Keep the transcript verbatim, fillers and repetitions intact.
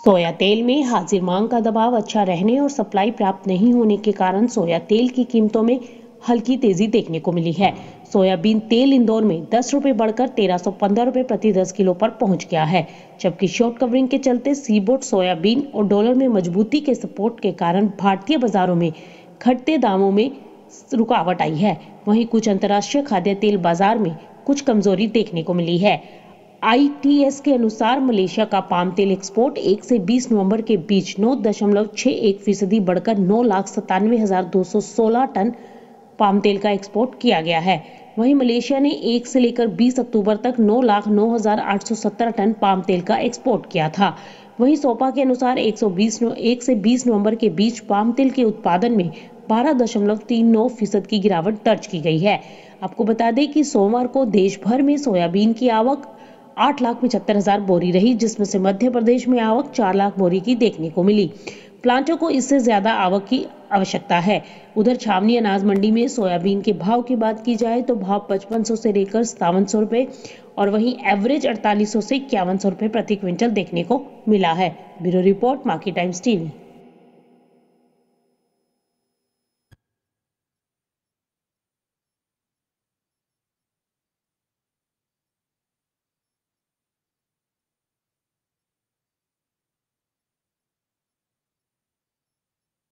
सोया तेल में हाजिर मांग का दबाव अच्छा रहने और सप्लाई प्राप्त नहीं होने के कारण सोया तेल की कीमतों में हल्की तेजी देखने को मिली है। सोयाबीन तेल इंदौर में दस रुपए बढ़कर तेरह सौ पंद्रह रुपए प्रति दस किलो पर पहुंच गया है, जबकि शॉर्ट कवरिंग के चलते सीबोट सोयाबीन और डॉलर में मजबूती के सपोर्ट के कारण भारतीय बाजारों में घटते दामों में रुकावट आई है। वहीं कुछ अंतर्राष्ट्रीय खाद्य तेल बाजार में कुछ कमजोरी देखने को मिली है। आई टी एस के अनुसार मलेशिया का पाम तेल एक्सपोर्ट एक से बीस नवंबर के बीच नौ दशमलव छह एक फीसदी बढ़कर नौ लाख सत्तानवे हजार दो सौ सोलह टन पाम तेल का एक्सपोर्ट किया गया है। वहीं मलेशिया ने एक से लेकर बीस अक्टूबर तक नौ लाख नौ हजार आठ सौ सत्तर टन पाम तेल का एक्सपोर्ट किया था। वहीं सोपा के अनुसार एक सौ बीस एक से बीस नवंबर के बीच पाम तेल के उत्पादन में बारह दशमलव तीन नौ फीसद की गिरावट दर्ज की गई है। आपको बता दें कि सोमवार को देश भर में सोयाबीन की आवक आठ लाख पचहत्तर हजार बोरी रही, जिसमें से मध्य प्रदेश में आवक चार लाख बोरी की देखने को मिली। प्लांटों को इससे ज्यादा आवक की आवश्यकता है। उधर छावनी अनाज मंडी में सोयाबीन के भाव की बात की जाए तो भाव पचपन सौ से लेकर सतावन सौ रुपए और वहीं एवरेज अड़तालीस सौ से इक्यावन सौ रुपए प्रति क्विंटल देखने को मिला है। ब्यूरो रिपोर्ट, माकी टाइम्स टीवी।